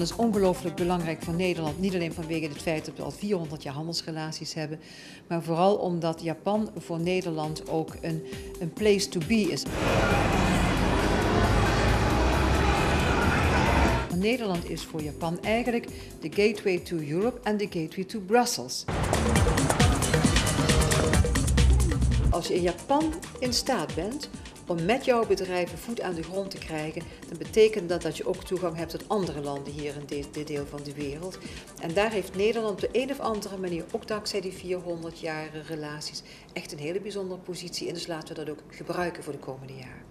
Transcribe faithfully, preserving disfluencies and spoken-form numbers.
Japan is ongelooflijk belangrijk voor Nederland. Niet alleen vanwege het feit dat we al vierhonderd jaar handelsrelaties hebben, maar vooral omdat Japan voor Nederland ook een, een place to be is. Nederland is voor Japan eigenlijk de gateway to Europe en de gateway to Brussels. Als je in Japan in staat bent om met jouw bedrijven voet aan de grond te krijgen, dan betekent dat dat je ook toegang hebt tot andere landen hier in dit deel van de wereld. En daar heeft Nederland op de een of andere manier, ook dankzij die vierhonderd jaren relaties, echt een hele bijzondere positie in. Dus laten we dat ook gebruiken voor de komende jaren.